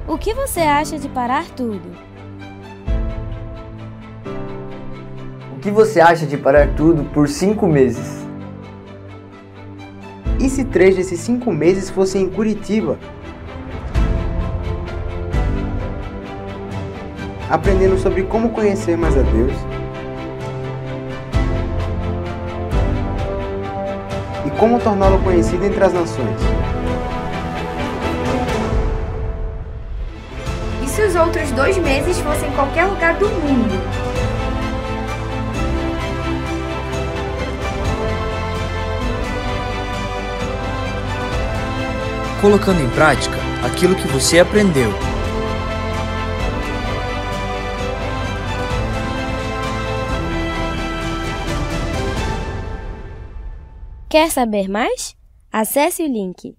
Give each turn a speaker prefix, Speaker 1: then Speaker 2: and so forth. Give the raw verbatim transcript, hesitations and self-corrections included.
Speaker 1: O que você acha de parar tudo?
Speaker 2: O que você acha de parar tudo por cinco meses?
Speaker 3: E se três desses cinco meses fossem em Curitiba? Aprendendo sobre como conhecer mais a Deus e como torná-lo conhecido entre as nações.
Speaker 4: E se os outros dois meses fossem em qualquer lugar do mundo?
Speaker 5: Colocando em prática aquilo que você aprendeu.
Speaker 1: Quer saber mais? Acesse o link